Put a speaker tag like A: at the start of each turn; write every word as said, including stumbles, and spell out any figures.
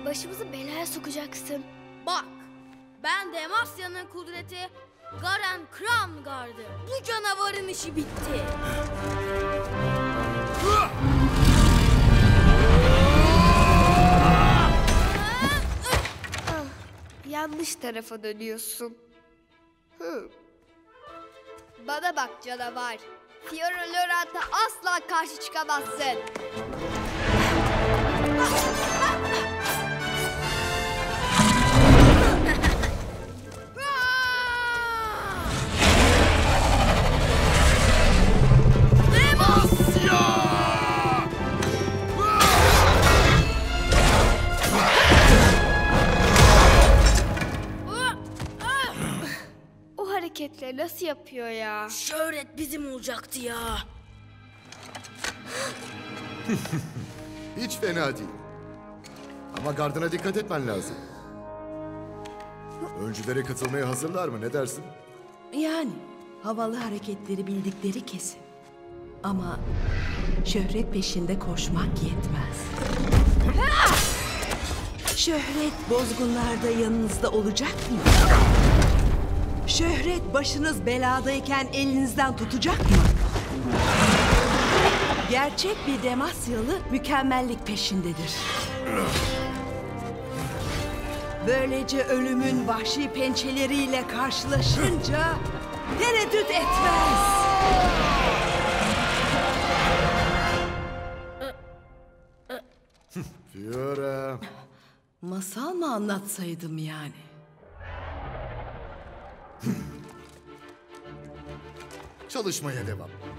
A: başımızı belaya sokacaksın.
B: Bak, ben Demasya'nın kudreti Garen Kramgar'dı. Bu canavarın işi bitti.
A: Ah, yanlış tarafa dönüyorsun. Hı. Bana bak canavar. Fiora Lorant'a asla karşı çıkamazsın. O hareketleri nasıl yapıyor ya?
B: Şöhret bizim olacaktı ya.
C: Hiç fena değil. Ama gardına dikkat etmen lazım. Öncülere katılmaya hazırlar mı? Ne dersin?
D: Yani havalı hareketleri bildikleri kesin. Ama şöhret peşinde koşmak yetmez. Şöhret bozgunlarda yanınızda olacak mı? Şöhret başınız beladayken elinizden tutacak mı? Gerçek bir Demasyalı mükemmellik peşindedir. Böylece ölümün vahşi pençeleriyle karşılaşınca tereddüt etmez.
C: Fiora.
D: Masal mı anlatsaydım yani?
C: Çalışmaya devam.